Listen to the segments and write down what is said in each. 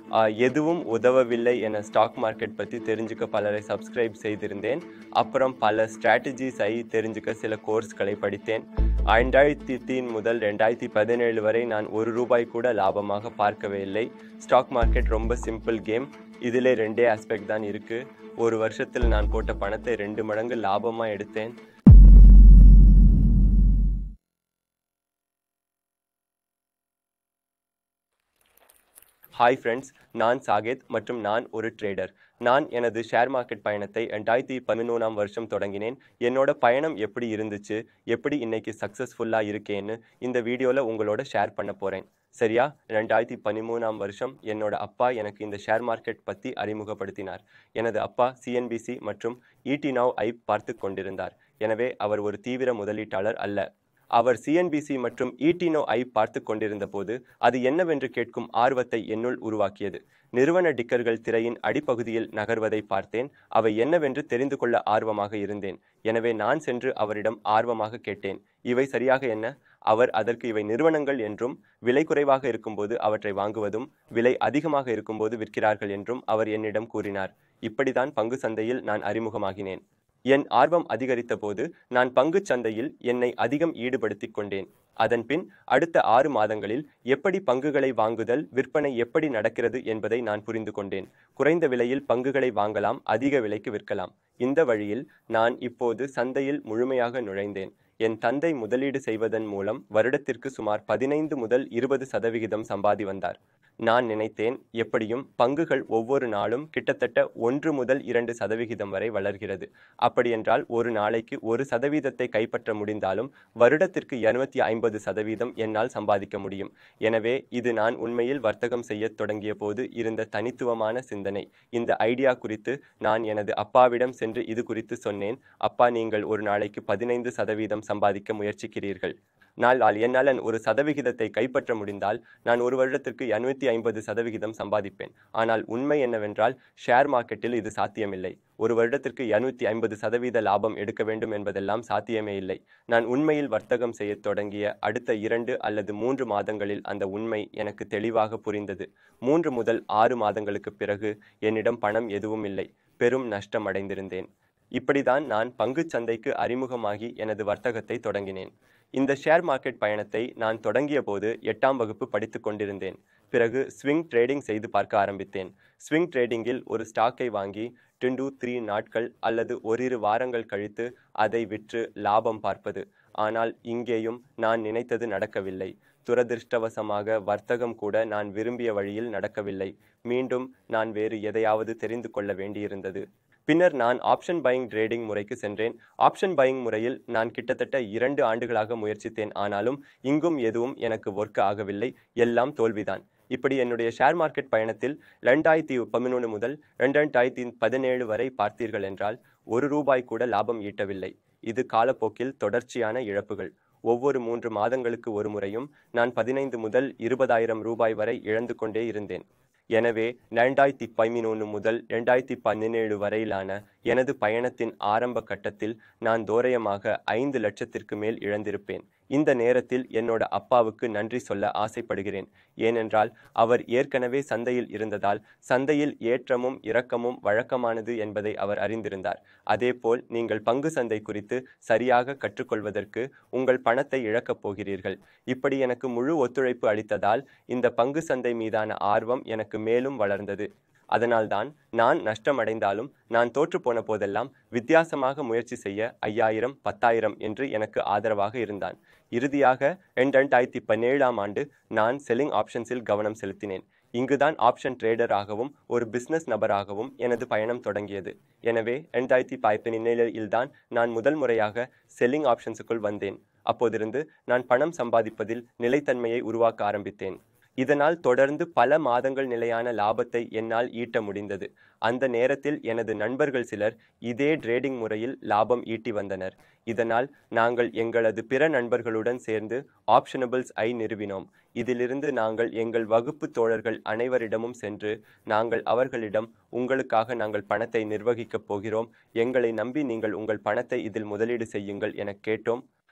எதுவும் உதவவில்லை என stock market பற்றி தெரிஞ்சுக்க பலரை சப்ஸ்கிரைப் செய்திருந்தேன். அப்புறம் பல ஸ்ட்ராட்டஜிஸை தெரிஞ்சுக்க சில கோர்ஸ்களை படித்தேன். 2003 முதல் 2017 வரை நான் ₹1 கூட லாபமாக பார்க்கவே இல்லை. ஸ்டாக் மார்க்கெட் ரொம்ப சிம்பிள் கேம். இதிலே 2 ஆஸ்பெக்ட் தான் இருக்கு. ஒரு வருஷத்தில் நான் போட்ட பணத்தை 2 மடங்கு லாபமாக எடுத்தேன். ஹாய் ஃப்ரெண்ட்ஸ், நான் சாகேத் மற்றும் நான் ஒரு ட்ரேடர். நான் எனது ஷேர் மார்க்கெட் பயணத்தை 2011ஆம் வருஷம் தொடங்கினேன். என்னோட பயணம் எப்படி இருந்துச்சு, எப்படி இன்னைக்கு சக்ஸஸ்ஃபுல்லாக இருக்கேன்னு இந்த வீடியோவில் உங்களோட ஷேர் பண்ண போகிறேன். சரியா? 2013ஆம் வருஷம் என்னோட அப்பா எனக்கு இந்த ஷேர் மார்க்கெட் பற்றி அறிமுகப்படுத்தினார். எனது அப்பா CNBC மற்றும் ET Now ஐ பார்த்து கொண்டிருந்தார். எனவே அவர் ஒரு தீவிர முதலீட்டாளர் அல்ல. அவர் CNBC மற்றும் ET Now ஐ பார்த்து கொண்டிருந்த போது அது என்னவென்று கேட்கும் ஆர்வத்தை என்னுள் உருவாக்கியது. நிறுவன டிக்கர்கள் திரையின் அடிப்பகுதியில் நகர்வதை பார்த்தேன். அவை என்னவென்று தெரிந்து கொள்ள ஆர்வமாக இருந்தேன். எனவே நான் சென்று அவரிடம் ஆர்வமாக கேட்டேன், இவை சரியாக என்ன? அவர் அதற்கு இவை நிறுவனங்கள் என்றும், விலை குறைவாக இருக்கும்போது அவற்றை வாங்குவதும், விலை அதிகமாக இருக்கும்போது விற்கிறார்கள் என்றும் அவர் என்னிடம் கூறினார். இப்படிதான் பங்கு சந்தையில் நான் அறிமுகமாகினேன். என் ஆர்வம் அதிகரித்த போது நான் பங்குச் சந்தையில் என்னை அதிகம் ஈடுபடுத்திக் கொண்டேன். அதன்பின் அடுத்த 6 மாதங்களில் எப்படி பங்குகளை வாங்குதல், விற்பனை எப்படி நடக்கிறது என்பதை நான் புரிந்து கொண்டேன். குறைந்த விலையில் பங்குகளை வாங்கலாம், அதிக விலைக்கு விற்கலாம். இந்த வழியில் நான் இப்போது சந்தையில் முழுமையாக நுழைந்தேன். என் தந்தை முதலீடு செய்வதன் மூலம் வருடத்திற்கு சுமார் 15 முதல் 20% சம்பாதி வந்தார். நான் நினைத்தேன், எப்படியும் பங்குகள் ஒவ்வொரு நாளும் கிட்டத்தட்ட 1 முதல் 2% வரை வளர்கிறது. அப்படியென்றால் ஒரு நாளைக்கு 1% கைப்பற்ற முடிந்தாலும் வருடத்திற்கு 250% என்னால் சம்பாதிக்க முடியும். எனவே இது நான் உண்மையில் வர்த்தகம் செய்ய தொடங்கிய போது இருந்த தனித்துவமான சிந்தனை. இந்த ஐடியா குறித்து நான் எனது அப்பாவிடம் சென்று இது குறித்து சொன்னேன். அப்பா, நீங்கள் ஒரு நாளைக்கு 15% சம்பாதிக்க முயற்சிக்கிறீர்கள். என்னால் 1% கைப்பற்ற முடிந்தால் நான் ஒரு வருடத்திற்கு 250% சம்பாதிப்பேன். ஆனால் உண்மை என்னவென்றால் ஷேர் மார்க்கெட்டில் இது சாத்தியமில்லை. ஒரு வருடத்திற்கு 250% லாபம் எடுக்க வேண்டும் என்பதெல்லாம் சாத்தியமே இல்லை. நான் உண்மையில் வர்த்தகம் செய்ய தொடங்கிய அடுத்த 2 அல்லது 3 மாதங்களில் அந்த உண்மை எனக்கு தெளிவாக புரிந்தது. 3 முதல் 6 மாதங்களுக்கு பிறகு என்னிடம் பணம் எதுவும் இல்லை. பெரும் நஷ்டம் அடைந்திருந்தேன். இப்படிதான் நான் பங்குச் சந்தைக்கு அறிமுகமாகி எனது வர்த்தகத்தை தொடங்கினேன். இந்த ஷேர் மார்க்கெட் பயணத்தை நான் தொடங்கிய போது 8ஆம் வகுப்பு படித்து கொண்டிருந்தேன். பிறகு ஸ்விங் ட்ரேடிங் செய்து பார்க்க ஆரம்பித்தேன். ஸ்விங் ட்ரேடிங்கில் ஒரு ஸ்டாக்கை வாங்கி 2-3 நாட்கள் அல்லது ஓரிரு வாரங்கள் கழித்து அதை விற்று லாபம் பார்ப்பது. ஆனால் இங்கேயும் நான் நினைத்தது நடக்கவில்லை. துரதிர்ஷ்டவசமாக வர்த்தகம் கூட நான் விரும்பிய வழியில் நடக்கவில்லை. மீண்டும் நான் வேறு எதையாவது தெரிந்து கொள்ள வேண்டியிருந்தது. பின்னர் நான் ஆப்ஷன் பையிங் ட்ரேடிங் முறைக்கு சென்றேன். ஆப்ஷன் பையிங் முறையில் நான் கிட்டத்தட்ட 2 ஆண்டுகளாக முயற்சித்தேன். ஆனாலும் இங்கும் எதுவும் எனக்கு ஒர்க் ஆகவில்லை. எல்லாம் தோல்விதான். இப்படி என்னுடைய ஷேர் மார்க்கெட் பயணத்தில் 2011 முதல் 2017 வரை பார்த்தீர்கள் என்றால் ₹1 கூட லாபம் ஈட்டவில்லை. இது காலப்போக்கில் தொடர்ச்சியான இழப்புகள். ஒவ்வொரு 3 மாதங்களுக்கு ஒரு முறையும் நான் 15 முதல் ₹20,000 வரை இழந்து கொண்டே இருந்தேன். எனவே 2011 முதல் 2017 வரையிலான எனது பயணத்தின் ஆரம்ப கட்டத்தில் நான் தோராயமாக 5 லட்சத்திற்கு மேல் இழந்திருப்பேன். இந்த நேரத்தில் என்னோட அப்பாவுக்கு நன்றி சொல்ல ஆசைப்படுகிறேன். ஏனென்றால் அவர் ஏற்கனவே சந்தையில் இருந்ததால் சந்தையில் ஏற்றமும் இறக்கமும் வழக்கமானது என்பதை அவர் அறிந்திருந்தார். அதேபோல் நீங்கள் பங்கு சந்தை குறித்து சரியாக கற்றுக்கொள்வதற்கு உங்கள் பணத்தை இழக்கப் போகிறீர்கள். இப்படி எனக்கு முழு ஒத்துழைப்பு அளித்ததால் இந்த பங்கு சந்தை மீதான ஆர்வம் எனக்கு மேலும் வளர்ந்தது. அதனால்தான் நான் நஷ்டமடைந்தாலும் நான் தோற்று போன போதெல்லாம் வித்தியாசமாக முயற்சி செய்ய 5000, 10,000 என்று எனக்கு ஆதரவாக இருந்தான். இறுதியாக 2017ஆம் ஆண்டு நான் செல்லிங் ஆப்ஷன்ஸில் கவனம் செலுத்தினேன். இங்குதான் ஆப்ஷன் ட்ரேடராகவும் ஒரு பிசினஸ் நபராகவும் எனது பயணம் தொடங்கியது. எனவே 2017இல் தான் நான் முதல் முறையாக செல்லிங் ஆப்ஷன்ஸுக்குள் வந்தேன். அப்போதிருந்து நான் பணம் சம்பாதிப்பதில் நிலைத்தன்மையை உருவாக்க ஆரம்பித்தேன். இதனால் தொடர்ந்து பல மாதங்கள் நிலையான லாபத்தை என்னால் ஈட்ட முடிந்தது. அந்த நேரத்தில் எனது நண்பர்கள் சிலர் இதே ட்ரேடிங் முறையில் லாபம் ஈட்டி வந்தனர். இதனால் நாங்கள் எங்களது பிற நண்பர்களுடன் சேர்ந்து ஆப்ஷனபிள்ஸ் ஐ நிறுவினோம். இதிலிருந்து நாங்கள் எங்கள் வகுப்பு தோழர்கள் அனைவரிடமும் சென்று நாங்கள் அவர்களிடம், உங்களுக்காக நாங்கள் பணத்தை நிர்வகிக்கப் போகிறோம், எங்களை நம்பி நீங்கள் உங்கள் பணத்தை இதில் முதலீடு செய்யுங்கள் என கேட்டோம்.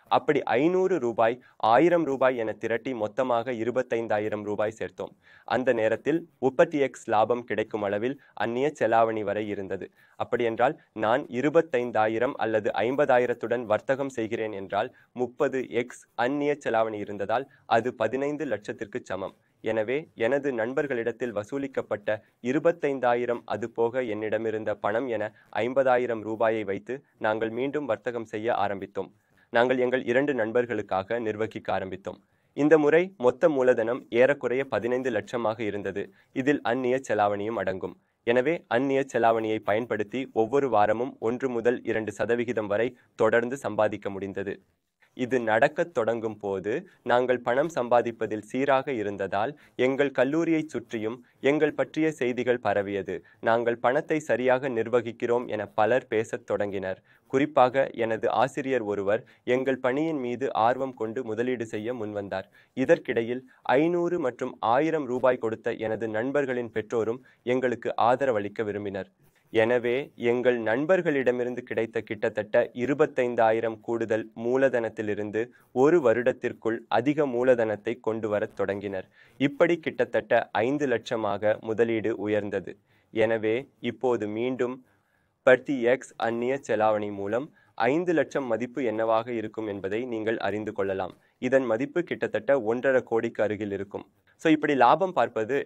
அப்படி 500 ரூபாய், 1000 ரூபாய் என திரட்டி மொத்தமாக 25,000 ரூபாய் சேர்த்தோம். அந்த நேரத்தில் 30x லாபம் கிடைக்கும் அளவில் அந்நிய செலாவணி வரை இருந்தது. அப்படியென்றால் நான் 25,000 அல்லது 50,000துடன் வர்த்தகம் செய்கிறேன் என்றால் 30x அந்நிய செலாவணி இருந்ததால் அது 15 லட்சத்திற்கு சமம். எனவே எனது நண்பர்களிடத்தில் வசூலிக்கப்பட்ட 25,000 அது போக என்னிடமிருந்த பணம் என 50,000 ரூபாயை வைத்து நாங்கள் மீண்டும் வர்த்தகம் செய்ய ஆரம்பித்தோம். நாங்கள் எங்கள் 2 நண்பர்களுக்காக நிர்வகிக்க ஆரம்பித்தோம். இந்த முறை மொத்த மூலதனம் ஏறக்குறைய 15 லட்சமாக இருந்தது. இதில் அந்நிய செலாவணியும் அடங்கும். எனவே அந்நிய செலாவணியை பயன்படுத்தி ஒவ்வொரு வாரமும் 1 முதல் 2% வரை தொடர்ந்து சம்பாதிக்க முடிந்தது. இது நடக்கத் தொடங்கும் போது நாங்கள் பணம் சம்பாதிப்பதில் சீராக இருந்ததால் எங்கள் கல்லூரியைச் சுற்றியும் எங்கள் பற்றிய செய்திகள் பரவியது. நாங்கள் பணத்தை சரியாக நிர்வகிக்கிறோம் என பலர் பேசத் தொடங்கினர். குறிப்பாக எனது ஆசிரியர் ஒருவர் எங்கள் பணியின் மீது ஆர்வம் கொண்டு முதலீடு செய்ய முன்வந்தார். இதற்கிடையில் 500 மற்றும் 1000 ரூபாய் கொடுத்த எனது நண்பர்களின் பெற்றோரும் எங்களுக்கு ஆதரவளிக்க விரும்பினர். எனவே எங்கள் நண்பர்களிடமிருந்து கிடைத்த கிட்டத்தட்ட 25,000 கூடுதல் மூலதனத்திலிருந்து 1 வருடத்திற்குள் அதிக மூலதனத்தை கொண்டு வரத் தொடங்கினர். இப்படி கிட்டத்தட்ட 5 லட்சமாக முதலீடு உயர்ந்தது. எனவே இப்போது மீண்டும் 30x அந்நிய செலாவணி மூலம் 5 லட்சம் மதிப்பு என்னவாக இருக்கும் என்பதை நீங்கள் அறிந்து கொள்ளலாம். இதன் மதிப்பு கிட்டத்தட்ட 1.5 கோடிக்கு அருகில் இருக்கும். இப்படி லாபம் பார்ப்பது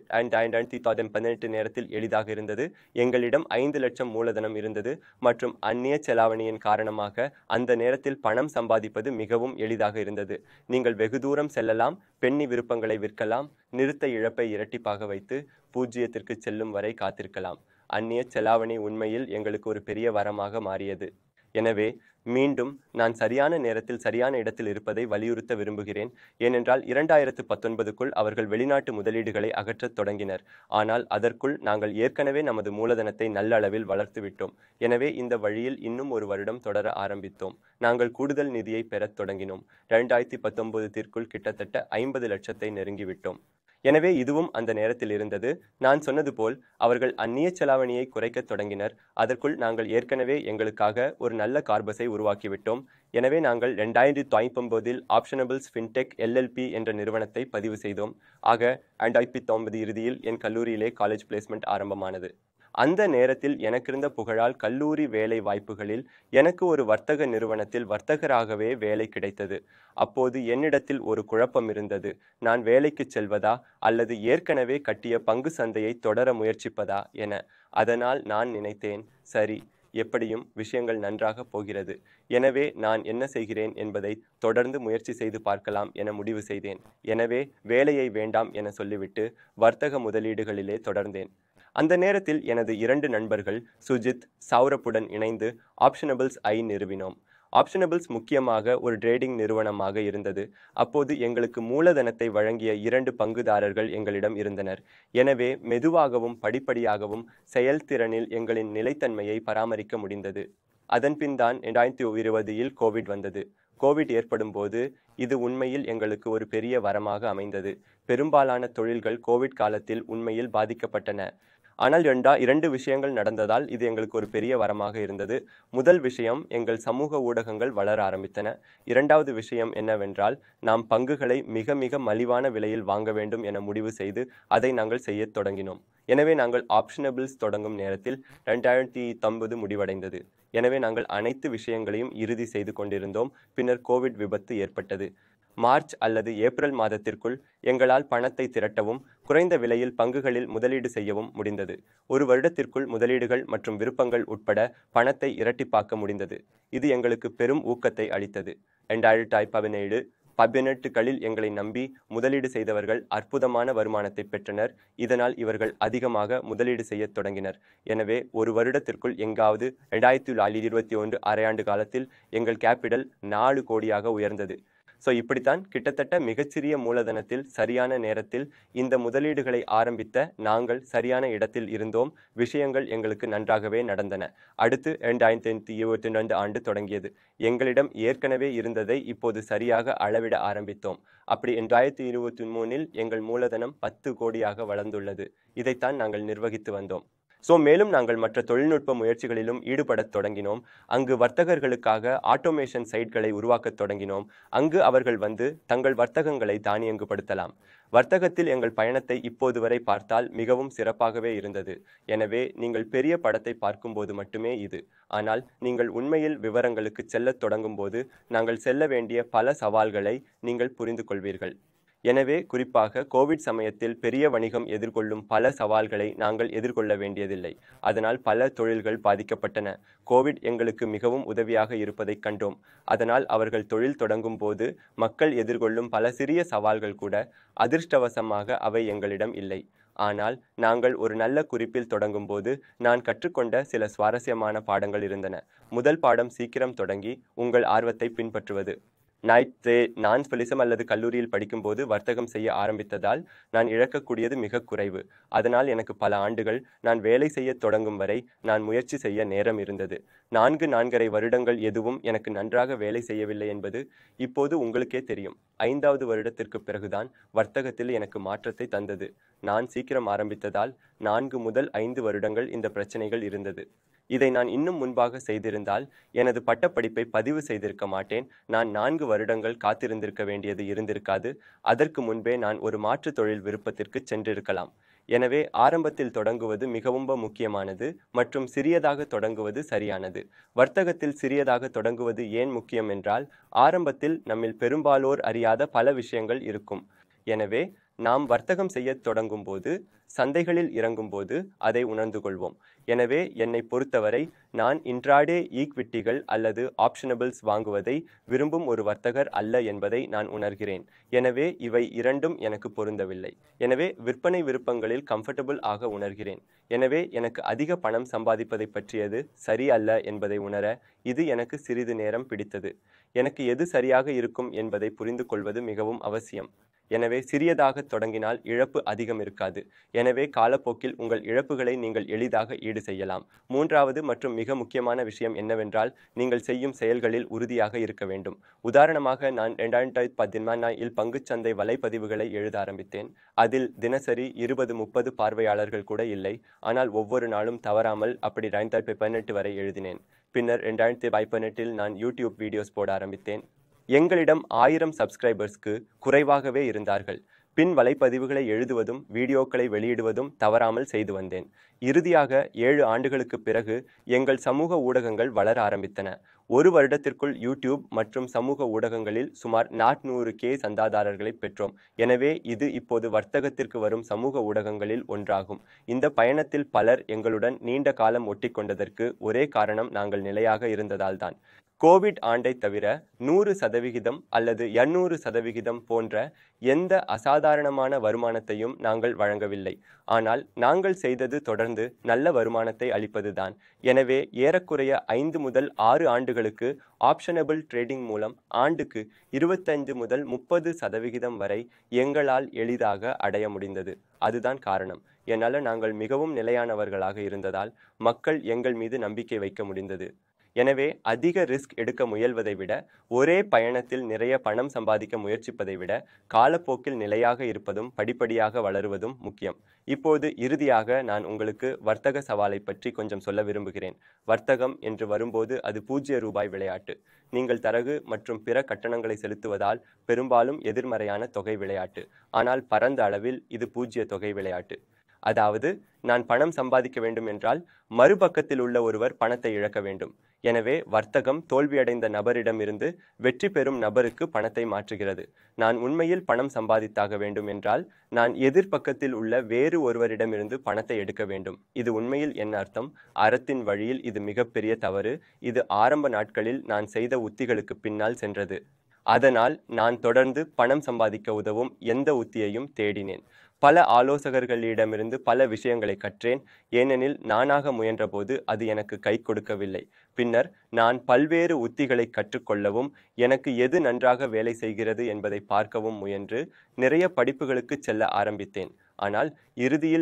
2018 நேரத்தில் எளிதாக இருந்தது. எங்களிடம் 5 லட்சம் மூலதனம் இருந்தது மற்றும் அந்நிய செலாவணியின் காரணமாக அந்த நேரத்தில் பணம் சம்பாதிப்பது மிகவும் எளிதாக இருந்தது. நீங்கள் வெகு தூரம் செல்லலாம், பென்னி விருப்பங்களை விற்கலாம், நிறுத்த இழப்பை இரட்டிப்பாக வைத்து 0க்கு செல்லும் வரை காத்திருக்கலாம். அந்நிய செலாவணி உண்மையில் எங்களுக்கு ஒரு பெரிய வரமாக மாறியது. எனவே மீண்டும் நான் சரியான நேரத்தில் சரியான இடத்தில் இருப்பதை வலியுறுத்த விரும்புகிறேன். ஏனென்றால் 2019க்குள் அவர்கள் வெளிநாட்டு முதலீடுகளை அகற்றத் தொடங்கினர். ஆனால் அதற்குள் நாங்கள் ஏற்கனவே நமது மூலதனத்தை நல்ல அளவில் வளர்த்துவிட்டோம். எனவே இந்த வழியில் இன்னும் 1 வருடம் தொடர ஆரம்பித்தோம். நாங்கள் கூடுதல் நிதியை பெறத் தொடங்கினோம். 2019ற்குள் கிட்டத்தட்ட 50 லட்சத்தை நெருங்கிவிட்டோம். எனவே இதுவும் அந்த நேரத்தில் இருந்தது. நான் சொன்னது போல் அவர்கள் அந்நிய செலாவணியை குறைக்கத் தொடங்கினர். அதற்குள் நாங்கள் ஏற்கனவே எங்களுக்காக ஒரு நல்ல கார்பஸை உருவாக்கிவிட்டோம். எனவே நாங்கள் 2019இல் ஆப்ஷனபிள்ஸ் ஃபின்டெக் LLP என்ற நிறுவனத்தை பதிவு செய்தோம். ஆக 2019 இறுதியில் என் கல்லூரியிலே காலேஜ் பிளேஸ்மெண்ட் ஆரம்பமானது. அந்த நேரத்தில் எனக்கிருந்த புகழால் கல்லூரி வேலை வாய்ப்புகளில் எனக்கு ஒரு வர்த்தக நிறுவனத்தில் வர்த்தகராகவே வேலை கிடைத்தது. அப்போது என்னிடத்தில் ஒரு குழப்பம் இருந்தது. நான் வேலைக்கு செல்வதா அல்லது ஏற்கனவே கட்டிய பங்கு சந்தையை தொடர முயற்சிப்பதா என. அதனால் நான் நினைத்தேன், சரி, எப்படியும் விஷயங்கள் நன்றாக போகிறது. எனவே நான் என்ன செய்கிறேன் என்பதை தொடர்ந்து முயற்சி செய்து பார்க்கலாம் என முடிவு செய்தேன். எனவே வேலையை வேண்டாம் என சொல்லிவிட்டு வர்த்தக முதலீடுகளிலே தொடர்ந்தேன். அந்த நேரத்தில் எனது 2 நண்பர்கள் சுஜித், சௌரப்புடன் இணைந்து ஆப்ஷனபிள்ஸ் நிறுவினோம். ஆப்ஷனபிள்ஸ் முக்கியமாக ஒரு ட்ரேடிங் நிறுவனமாக இருந்தது. அப்போது எங்களுக்கு மூலதனத்தை வழங்கிய 2 பங்குதாரர்கள் எங்களிடம் இருந்தனர். எனவே மெதுவாகவும் படிப்படியாகவும் செயல்திறனில் எங்களின் நிலைத்தன்மையை பராமரிக்க முடிந்தது. அதன்பின் தான் 2020இல் கோவிட் வந்தது. கோவிட் ஏற்படும் போது இது உண்மையில் எங்களுக்கு ஒரு பெரிய வரமாக அமைந்தது. பெரும்பாலான தொழில்கள் கோவிட் காலத்தில் உண்மையில் பாதிக்கப்பட்டன. ஆனால் 2 விஷயங்கள் நடந்ததால் இது எங்களுக்கு ஒரு பெரிய வரமாக இருந்தது. முதல் விஷயம், எங்கள் சமூக ஊடகங்கள் வளர ஆரம்பித்தன. 2வது விஷயம் என்னவென்றால், நாம் பங்குகளை மிக மிக மலிவான விலையில் வாங்க வேண்டும் என முடிவு செய்து அதை நாங்கள் செய்யத் தொடங்கினோம். எனவே நாங்கள் ஆப்ஷனபிள்ஸ் தொடங்கும் நேரத்தில் 2019 முடிவடைந்தது. எனவே நாங்கள் அனைத்து விஷயங்களையும் இறுதி செய்து கொண்டிருந்தோம். பின்னர் கோவிட் விபத்து ஏற்பட்டது. மார்ச் அல்லது ஏப்ரல் மாதத்திற்குள் எங்களால் பணத்தை திரட்டவும் குறைந்த விலையில் பங்குகளில் முதலீடு செய்யவும் முடிந்தது. 1 வருடத்திற்குள் முதலீடுகள் மற்றும் விருப்பங்கள் உட்பட பணத்தை இரட்டிப்பாக்க முடிந்தது. இது எங்களுக்கு பெரும் ஊக்கத்தை அளித்தது. 2018களில் எங்களை நம்பி முதலீடு செய்தவர்கள் அற்புதமான வருமானத்தை பெற்றனர். இதனால் இவர்கள் அதிகமாக முதலீடு செய்யத் தொடங்கினர். எனவே 1 வருடத்திற்குள் எங்காவது 2021 அரையாண்டு காலத்தில் எங்கள் கேபிட்டல் 4 கோடியாக உயர்ந்தது. இப்படித்தான் கிட்டத்தட்ட மிகச்சிறிய மூலதனத்தில் சரியான நேரத்தில் இந்த முதலீடுகளை ஆரம்பித்த நாங்கள் சரியான இடத்தில் இருந்தோம். விஷயங்கள் எங்களுக்கு நன்றாகவே நடந்தன. அடுத்து 2022 ஆண்டு தொடங்கியது. எங்களிடம் ஏற்கனவே இருந்ததை இப்போது சரியாக அளவிட ஆரம்பித்தோம். அப்படி 2023இல் எங்கள் மூலதனம் 10 கோடியாக வளர்ந்துள்ளது. இதைத்தான் நாங்கள் நிர்வகித்து வந்தோம். மேலும் நாங்கள் மற்ற தொழில்நுட்ப முயற்சிகளிலும் ஈடுபடத் தொடங்கினோம். அங்கு வர்த்தகர்களுக்காக ஆட்டோமேஷன் சைட்களை உருவாக்கத் தொடங்கினோம். அங்கு அவர்கள் வந்து தங்கள் வர்த்தகங்களை தானியங்குபடுத்தலாம். வர்த்தகத்தில் எங்கள் பயணத்தை இப்போது வரை பார்த்தால் மிகவும் சிறப்பாகவே இருந்தது. எனவே நீங்கள் பெரிய படத்தை பார்க்கும்போது மட்டுமே இது. ஆனால் நீங்கள் உண்மையில் விவரங்களுக்கு செல்லத் தொடங்கும்போது நாங்கள் செல்ல வேண்டிய பல சவால்களை நீங்கள் புரிந்து கொள்வீர்கள். எனவே குறிப்பாக கோவிட் சமயத்தில் பெரிய வணிகம் எதிர்கொள்ளும் பல சவால்களை நாங்கள் எதிர்கொள்ள வேண்டியதில்லை. அதனால் பல தொழில்கள் பாதிக்கப்பட்டன. கோவிட் எங்களுக்கு மிகவும் உதவியாக இருப்பதைக் கண்டோம். அதனால் அவர்கள் தொழில் தொடங்கும் போது மக்கள் எதிர்கொள்ளும் பல சிறிய சவால்கள் கூட அதிர்ஷ்டவசமாக அவை எங்களிடம் இல்லை. ஆனால் நாங்கள் ஒரு நல்ல குறிப்பில் தொடங்கும்போது நான் கற்றுக்கொண்ட சில சுவாரஸ்யமான பாடங்கள் இருந்தன. முதல் பாடம் சீக்கிரம் தொடங்கி உங்கள் ஆர்வத்தை பின்பற்றுவது. நான் பெலிசம் அல்லது கல்லூரியில் படிக்கும்போது வர்த்தகம் செய்ய ஆரம்பித்ததால் நான் இழக்கக்கூடியது மிக குறைவு. அதனால் எனக்கு பல ஆண்டுகள் நான் வேலை செய்ய தொடங்கும் வரை நான் முயற்சி செய்ய நேரம் இருந்தது. 4.5 வருடங்கள் எதுவும் எனக்கு நன்றாக வேலை செய்யவில்லை என்பது இப்போது உங்களுக்கே தெரியும். 5வது வருடத்திற்கு பிறகுதான் வர்த்தகத்தில் எனக்கு மாற்றத்தை தந்தது. நான் சீக்கிரம் ஆரம்பித்ததால் 4 முதல் 5 வருடங்கள் இந்த பிரச்சனைகள் இருந்தது. இதை நான் இன்னும் முன்பாக செய்திருந்தால் எனது பட்டப்படிப்பை பதிவு செய்திருக்க மாட்டேன். நான் 4 வருடங்கள் காத்திருந்திருக்க வேண்டியது இருந்திருக்காது. அதற்கு முன்பே நான் ஒரு மாற்று தொழில் விருப்பத்திற்கு சென்றிருக்கலாம். எனவே ஆரம்பத்தில் தொடங்குவது மிகவும் முக்கியமானது மற்றும் சிறியதாக தொடங்குவது சரியானது. வர்த்தகத்தில் சிறியதாக தொடங்குவது ஏன் முக்கியம் என்றால், ஆரம்பத்தில் நம்மில் பெரும்பாலோர் அறியாத பல விஷயங்கள் இருக்கும். எனவே நாம் வர்த்தகம் செய்ய தொடங்கும் போது, சந்தைகளில் இறங்கும் போது அதை உணர்ந்து கொள்வோம். எனவே என்னை பொறுத்தவரை நான் இன்ட்ராடே ஈக்விட்டிகள் அல்லது ஆப்ஷனபிள்ஸ் வாங்குவதை விரும்பும் ஒரு வர்த்தகர் அல்ல என்பதை நான் உணர்கிறேன். எனவே இவை இரண்டும் எனக்கு பொருந்தவில்லை. எனவே விற்பனை விருப்பங்களில் கம்ஃபர்டபுள் ஆக உணர்கிறேன். எனவே எனக்கு அதிக பணம் சம்பாதிப்பதை பற்றியது சரி அல்ல என்பதை உணர இது எனக்கு சிறிது நேரம் பிடித்தது. எனக்கு எது சரியாக இருக்கும் என்பதை புரிந்து கொள்வது மிகவும் அவசியம். எனவே சிறியதாக தொடங்கினால் இழப்பு அதிகம் இருக்காது. எனவே காலப்போக்கில் உங்கள் இழப்புகளை நீங்கள் எளிதாக ஈடு செய்யலாம். 3வது மற்றும் மிக முக்கியமான விஷயம் என்னவென்றால், நீங்கள் செய்யும் செயல்களில் உறுதியாக இருக்க வேண்டும். உதாரணமாக நான் 2014 பங்குச்சந்தை வலைப்பதிவுகளை எழுத ஆரம்பித்தேன். அதில் தினசரி 20-30 பார்வையாளர்கள் கூட இல்லை. ஆனால் ஒவ்வொரு நாளும் தவறாமல் அப்படி 2018 வரை எழுதினேன். பின்னர் 2018 நான் யூடியூப் வீடியோஸ் போட ஆரம்பித்தேன். எங்களிடம் 1000 சப்ஸ்கிரைபர்ஸ்க்கு குறைவாகவே இருந்தார்கள். பின் வலைப்பதிவுகளை எழுதுவதும் வீடியோக்களை வெளியிடுவதும் தவறாமல் செய்து வந்தேன். இறுதியாக 7 ஆண்டுகளுக்கு பிறகு எங்கள் சமூக ஊடகங்கள் வளர ஆரம்பித்தன. ஒரு வருடத்திற்குள் யூடியூப் மற்றும் சமூக ஊடகங்களில் சுமார் 400K சந்தாதாரர்களை பெற்றோம். எனவே இது இப்போது வர்த்தகத்திற்கு வரும் சமூக ஊடகங்களில் ஒன்றாகும். இந்த பயணத்தில் பலர் எங்களுடன் நீண்ட காலம் ஒட்டிக்கொண்டதற்கு ஒரே காரணம் நாங்கள் நிலையாக இருந்ததால்தான். கோவிட் ஆண்டை தவிர 100% அல்லது 200% போன்ற எந்த அசாதாரணமான வருமானத்தையும் நாங்கள் வழங்கவில்லை. ஆனால் நாங்கள் செய்தது தொடர்ந்து நல்ல வருமானத்தை அளிப்பதுதான். எனவே ஏறக்குறைய 5 முதல் 6 ஆண்டுகளுக்கு ஆப்ஷனபிள் ட்ரேடிங் மூலம் ஆண்டுக்கு 25 முதல் 30% வரை எங்களால் எளிதாக அடைய முடிந்தது. அதுதான் காரணம். என்னால் நாங்கள் மிகவும் நிலையானவர்களாக இருந்ததால் மக்கள் எங்கள் மீது நம்பிக்கை வைக்க முடிந்தது. எனவே அதிக ரிஸ்க் எடுக்க முயல்வதை விட, ஒரே பயணத்தில் நிறைய பணம் சம்பாதிக்க முயற்சிப்பதை விட, காலப்போக்கில் நிலையாக இருப்பதும் படிப்படியாக வளருவதும் முக்கியம். இப்போது இறுதியாக நான் உங்களுக்கு வர்த்தக சவாலை பற்றி கொஞ்சம் சொல்ல விரும்புகிறேன். வர்த்தகம் என்று வரும்போது அது ₹0 விளையாட்டு. நீங்கள் தரகு மற்றும் பிற கட்டணங்களை செலுத்துவதால் பெரும்பாலும் எதிர்மறையான தொகை விளையாட்டு. ஆனால் பரந்த அளவில் இது 0 தொகை விளையாட்டு. அதாவது நான் பணம் சம்பாதிக்க வேண்டும் என்றால் மறுபக்கத்தில் உள்ள ஒருவர் பணத்தை இழக்க வேண்டும். எனவே வர்த்தகம் தோல்வியடைந்த நபரிடமிருந்து வெற்றி பெறும் நபருக்கு பணத்தை மாற்றுகிறது. நான் உண்மையில் பணம் சம்பாதித்தாக வேண்டும் என்றால் நான் எதிர்பக்கத்தில் உள்ள வேறு ஒருவரிடமிருந்து பணத்தை எடுக்க வேண்டும். இது உண்மையில் என்ன அர்த்தம்? அறத்தின் வழியில் இது மிகப்பெரிய தவறு. இது ஆரம்ப நாட்களில் நான் செய்த உத்திகளுக்கு பின்னால் சென்றது. அதனால் நான் தொடர்ந்து பணம் சம்பாதிக்க உதவும் எந்த உத்தியையும் தேடினேன். பல ஆலோசகர்களிடமிருந்து பல விஷயங்களை கற்றேன். ஏனெனில் நானாக முயன்றபோது அது எனக்கு கை கொடுக்கவில்லை. பின்னர் நான் பல்வேறு உத்திகளை கற்றுக்கொள்ளவும் எனக்கு எது நன்றாக வேலை செய்கிறது என்பதை பார்க்கவும் முயன்று நிறைய படிப்புகளுக்கு செல்ல ஆரம்பித்தேன். ஆனால் இறுதியில்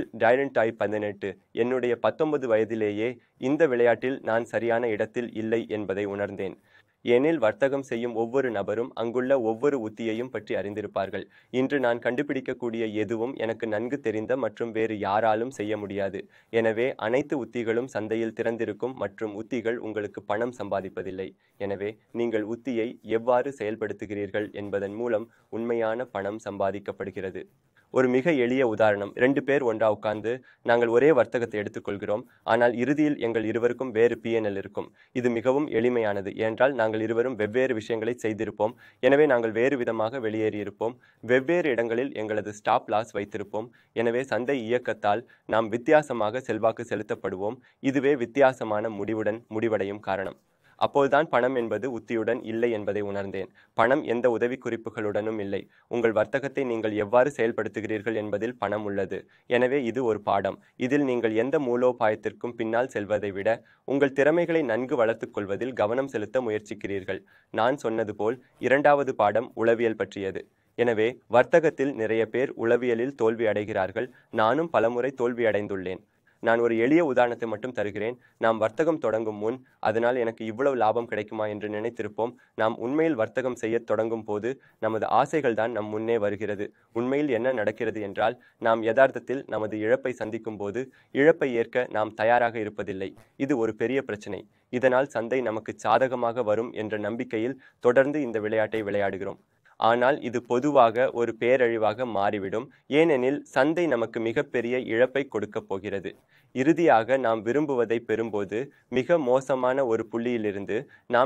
2018 என்னுடைய 19 வயதிலேயே இந்த விளையாட்டில் நான் சரியான இடத்தில் இல்லை என்பதை உணர்ந்தேன். ஏனில் வர்த்தகம் செய்யும் ஒவ்வொரு நபரும் அங்குள்ள ஒவ்வொரு உத்தியையும் பற்றி அறிந்திருப்பார்கள். இன்று நான் கண்டுபிடிக்கக்கூடிய எதுவும் எனக்கு நன்கு தெரிந்த மற்றும் வேறு யாராலும் செய்ய முடியாது. எனவே அனைத்து உத்திகளும் சந்தையில் திறந்திருக்கும் மற்றும் உத்திகள் உங்களுக்கு பணம் சம்பாதிப்பதில்லை. எனவே நீங்கள் உத்தியை எவ்வாறு செயல்படுத்துகிறீர்கள் என்பதன் மூலம் உண்மையான பணம் சம்பாதிக்கப்படுகிறது. ஒரு மிக எளிய உதாரணம். 2 பேர் ஒன்றா உட்கார்ந்து நாங்கள் ஒரே வர்த்தகத்தை எடுத்துக்கொள்கிறோம். ஆனால் இறுதியில் எங்கள் இருவருக்கும் வேறு P&L இருக்கும். இது மிகவும் எளிமையானது. ஏனென்றால் நாங்கள் இருவரும் வெவ்வேறு விஷயங்களை செய்திருப்போம். எனவே நாங்கள் வேறு விதமாக வெளியேறியிருப்போம். வெவ்வேறு இடங்களில் எங்களது ஸ்டாப் லாஸ் வைத்திருப்போம். எனவே சந்தை இயக்கத்தால் நாம் வித்தியாசமாக செல்வாக்கு செலுத்தப்படுவோம். இதுவே வித்தியாசமான முடிவுடன் முடிவடையும் காரணம். அப்போதுதான் பணம் என்பது உத்தியுடன் இல்லை என்பதை உணர்ந்தேன். பணம் எந்த உதவிக்குறிப்புகளுடனும் இல்லை. உங்கள் வர்த்தகத்தை நீங்கள் எவ்வாறு செயல்படுத்துகிறீர்கள் என்பதில் பணம் உள்ளது. எனவே இது ஒரு பாடம். இதில் நீங்கள் எந்த மூலோபாயத்திற்கும் பின்னால் செல்வதை விட உங்கள் திறமைகளை நன்கு வளர்த்துக் கொள்வதில் கவனம் செலுத்த முயற்சிக்கிறீர்கள். நான் சொன்னது போல் 2வது பாடம் உளவியல் பற்றியது. எனவே வர்த்தகத்தில் நிறைய பேர் உளவியலில் தோல்வி அடைகிறார்கள். நானும் பலமுறை தோல்வி அடைந்துள்ளேன். நான் ஒரு எளிய உதாரணத்தை மட்டும் தருகிறேன். நாம் வர்த்தகம் தொடங்கும் முன் அதனால் எனக்கு இவ்வளவு லாபம் கிடைக்குமா என்று நினைத்திருப்போம். நாம் உண்மையில் வர்த்தகம் செய்ய தொடங்கும் போது நமது ஆசைகள் தான் நம் முன்னே வருகிறது. உண்மையில் என்ன நடக்கிறது என்றால் நாம் யதார்த்தத்தில் நமது இழப்பை சந்திக்கும் போது இழப்பை ஏற்க நாம் தயாராக இருப்பதில்லை. இது ஒரு பெரிய பிரச்சனை. இதனால் சந்தை நமக்கு சாதகமாக வரும் என்ற நம்பிக்கையில் தொடர்ந்து இந்த விளையாட்டை விளையாடுகிறோம். ஆனால் இது பொதுவாக ஒரு பேரழிவாக மாறிவிடும். ஏனெனில் சந்தை நமக்கு மிகப்பெரிய இழப்பை கொடுக்கப் போகிறது. இறுதியாக நாம் விரும்புவதை பெறும்போது மிக மோசமான ஒரு புள்ளியிலிருந்து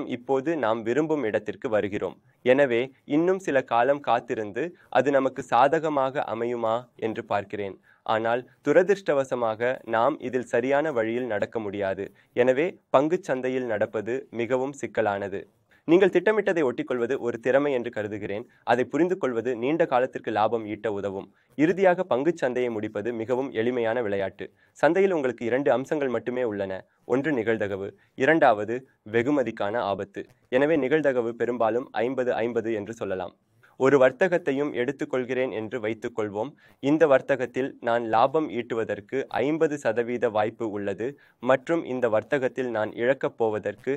நாம் விரும்பும் இடத்திற்கு வருகிறோம். எனவே இன்னும் சில காலம் காத்திருந்து அது நமக்கு சாதகமாக அமையுமா என்று பார்க்கிறேன். ஆனால் துரதிர்ஷ்டவசமாக நாம் இதில் சரியான வழியில் நடக்க முடியாது. எனவே பங்குச் சந்தையில் நடப்பது மிகவும் சிக்கலானது. நீங்கள் திட்டமிட்டதை ஒட்டிக்கொள்வது ஒரு திறமை என்று கருதுகிறேன். அதை புரிந்து கொள்வது நீண்ட காலத்திற்கு லாபம் ஈட்ட உதவும். இறுதியாக பங்குச் சந்தையை முடிப்பது மிகவும் எளிமையான விளையாட்டு. சந்தையில் உங்களுக்கு 2 அம்சங்கள் மட்டுமே உள்ளன. ஒன்று நிகழ்தகவு, 2வது வெகுமதிக்கான ஆபத்து. எனவே நிகழ்தகவு பெரும்பாலும் 50-50 என்று சொல்லலாம். ஒரு வர்த்தகத்தையும் எடுத்துக்கொள்கிறேன் என்று வைத்துக்கொள்வோம். இந்த வர்த்தகத்தில் நான் லாபம் ஈட்டுவதற்கு 50% வாய்ப்பு உள்ளது மற்றும் இந்த வர்த்தகத்தில் நான் இழக்கப் போவதற்கு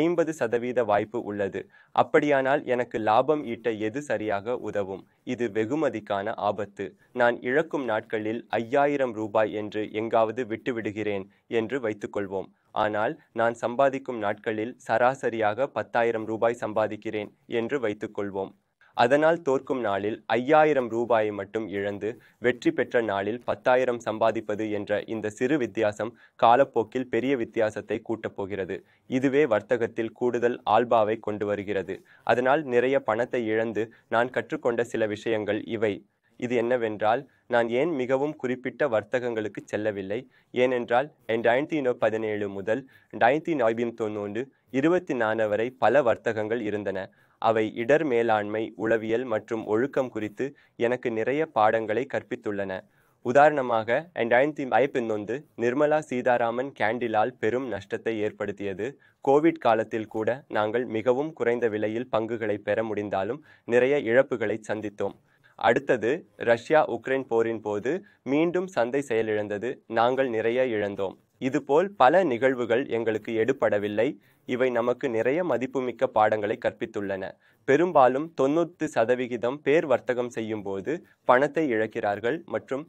50% வாய்ப்பு உள்ளது. அப்படியானால் எனக்கு லாபம் ஈட்ட எது சரியாக உதவும்? இது வெகுமதிக்கான ஆபத்து. நான் இழக்கும் நாட்களில் 5000 ரூபாய் என்று எங்காவது விட்டுவிடுகிறேன் என்று வைத்துக்கொள்வோம். ஆனால் நான் சம்பாதிக்கும் நாட்களில் சராசரியாக 10,000 ரூபாய் சம்பாதிக்கிறேன் என்று வைத்துக்கொள்வோம். அதனால் தோற்கும் நாளில் 5000 ரூபாயை மட்டும் இழந்து வெற்றி பெற்ற நாளில் 10,000 சம்பாதிப்பது என்ற இந்த சிறு வித்தியாசம் காலப்போக்கில் பெரிய வித்தியாசத்தை கூட்டப் போகிறது. இதுவே வர்த்தகத்தில் கூடுதல் ஆல்பாவை கொண்டு வருகிறது. அதனால் நிறைய பணத்தை இழந்து நான் கற்றுக்கொண்ட சில விஷயங்கள் இவை. இது என்னவென்றால் நான் ஏன் மிகவும் குறிப்பிட்ட வர்த்தகங்களுக்கு செல்லவில்லை. ஏனென்றால் 2017 முதல் 1990 24 வரை பல வர்த்தகங்கள் இருந்தன. அவை இடர் மேலாண்மை, உளவியல் மற்றும் ஒழுக்கம் குறித்து எனக்கு நிறைய பாடங்களை கற்பித்துள்ளன. உதாரணமாக 2011 நிர்மலா சீதாராமன் கேண்டிலால் பெரும் நஷ்டத்தை ஏற்படுத்தியது. கோவிட் காலத்தில் கூட நாங்கள் மிகவும் குறைந்த விலையில் பங்குகளை பெற முடிந்தாலும் நிறைய இழப்புகளை சந்தித்தோம். அடுத்தது ரஷ்யா உக்ரைன் போரின் போது மீண்டும் சந்தை செயலிழந்தது. நாங்கள் நிறைய இழந்தோம். இதுபோல் பல நிகழ்வுகள் எங்களுக்கு எடுபடவில்லை. இவை நமக்கு நிறைய மதிப்புமிக்க பாடங்களை கற்பித்துள்ளன. பெரும்பாலும் 90% பேர் வர்த்தகம் செய்யும் போது பணத்தை இழக்கிறார்கள் மற்றும்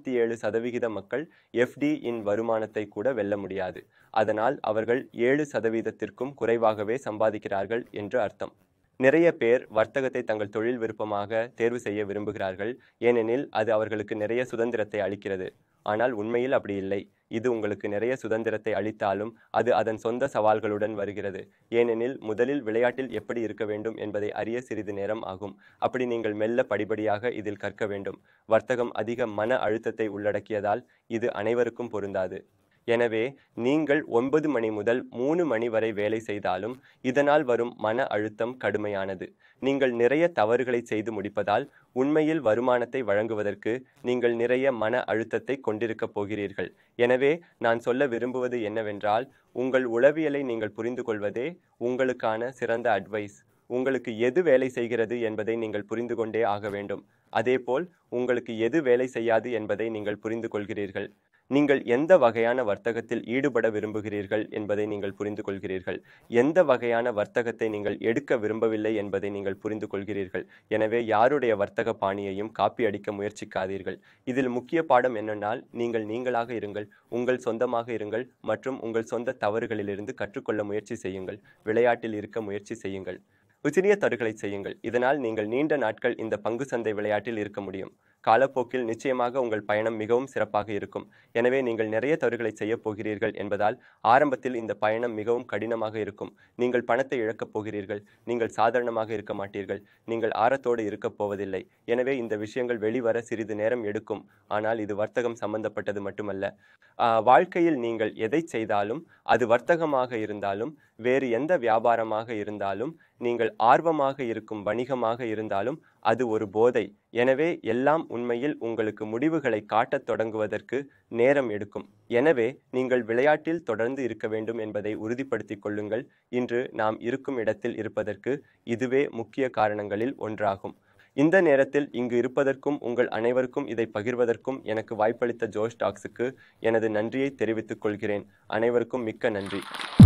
97% மக்கள் FD இன் வருமானத்தை கூட வெல்ல முடியாது. அதனால் அவர்கள் 7%த்திற்கும் குறைவாகவே சம்பாதிக்கிறார்கள் என்று அர்த்தம். நிறைய பேர் வர்த்தகத்தை தங்கள் தொழில் விருப்பமாக தேர்வு செய்ய விரும்புகிறார்கள். ஏனெனில் அது அவர்களுக்கு நிறைய சுதந்திரத்தை அளிக்கிறது. ஆனால் உண்மையில் அப்படி இல்லை. இது உங்களுக்கு நிறைய சுதந்திரத்தை அளித்தாலும் அது அதன் சொந்த சவால்களுடன் வருகிறது. ஏனெனில் முதலில் விளையாட்டில் எப்படி இருக்க வேண்டும் என்பதை அறிய சிறிது நேரம் ஆகும். அப்படி நீங்கள் மெல்ல படிப்படியாக இதில் கற்க வேண்டும். வர்த்தகம் அதிக மன அழுத்தத்தை உள்ளடக்கியதால் இது அனைவருக்கும் பொருந்தாது. எனவே நீங்கள் 9 மணி முதல் 3 மணி வரை வேலை செய்தாலும் இதனால் வரும் மன அழுத்தம் கடுமையானது. நீங்கள் நிறைய தவறுகளை செய்து முடிப்பதால் உண்மையில் வருமானத்தை வழங்குவதற்கு நீங்கள் நிறைய மன அழுத்தத்தை கொண்டிருக்கப் போகிறீர்கள். எனவே நான் சொல்ல விரும்புவது என்னவென்றால், உங்கள் உளவியலை நீங்கள் புரிந்து கொள்வதே உங்களுக்கான சிறந்த அட்வைஸ். உங்களுக்கு எது வேலை செய்கிறது என்பதை நீங்கள் புரிந்து கொண்டே ஆக வேண்டும். அதேபோல் உங்களுக்கு எது வேலை செய்யாது என்பதை நீங்கள் புரிந்து கொள்கிறீர்கள். நீங்கள் எந்த வகையான வர்த்தகத்தில் ஈடுபட விரும்புகிறீர்கள் என்பதை நீங்கள் புரிந்து கொள்கிறீர்கள். எந்த வகையான வர்த்தகத்தை நீங்கள் எடுக்க விரும்பவில்லை என்பதை நீங்கள் புரிந்து கொள்கிறீர்கள். எனவே யாருடைய வர்த்தக பாணியையும் காப்பி அடிக்க முயற்சிக்காதீர்கள். இதில் முக்கிய பாடம் என்னென்னால், நீங்கள் நீங்களாக இருங்கள், உங்கள் சொந்தமாக இருங்கள் மற்றும் உங்கள் சொந்த தவறுகளிலிருந்து கற்றுக்கொள்ள முயற்சி செய்யுங்கள். விளையாட்டில் இருக்க முயற்சி செய்யுங்கள். சிறிய தவறுகளை செய்யுங்கள். இதனால் நீங்கள் நீண்ட நாட்கள் இந்த பங்கு சந்தை விளையாட்டில் இருக்க முடியும். காலப்போக்கில் நிச்சயமாக உங்கள் பயணம் மிகவும் சிறப்பாக இருக்கும். எனவே நீங்கள் நிறைய தவறுகளை செய்யப் போகிறீர்கள் என்பதால் ஆரம்பத்தில் இந்த பயணம் மிகவும் கடினமாக இருக்கும். நீங்கள் பணத்தை இழக்கப் போகிறீர்கள். நீங்கள் சாதாரணமாக இருக்க மாட்டீர்கள். நீங்கள் ஆரத்தோடு இருக்கப் போவதில்லை. எனவே இந்த விஷயங்கள் வெளிவர சிறிது நேரம் எடுக்கும். ஆனால் இது வர்த்தகம் சம்பந்தப்பட்டது மட்டுமல்ல. வாழ்க்கையில் நீங்கள் எதை செய்தாலும், அது வர்த்தகமாக இருந்தாலும், வேறு எந்த வியாபாரமாக இருந்தாலும், நீங்கள் ஆர்வமாக இருக்கும் வணிகமாக இருந்தாலும், அது ஒரு போதை. எனவே எல்லாம் உண்மையில் உங்களுக்கு முடிவுகளை காட்டத் தொடங்குவதற்கு நேரம் எடுக்கும். எனவே நீங்கள் விளையாட்டில் தொடர்ந்து இருக்க வேண்டும் என்பதை உறுதிப்படுத்திக் கொள்ளுங்கள். இன்று நாம் இருக்கும் இடத்தில் இருப்பதற்கு இதுவே முக்கிய காரணங்களில் ஒன்றாகும். இந்த நேரத்தில் இங்கு இருப்பதற்கும் உங்கள் அனைவருக்கும் இதை பகிர்வதற்கும் எனக்கு வாய்ப்பளித்த ஜோஷ் டாக்ஸுக்கு எனது நன்றியை தெரிவித்துக் கொள்கிறேன். அனைவருக்கும் மிக்க நன்றி.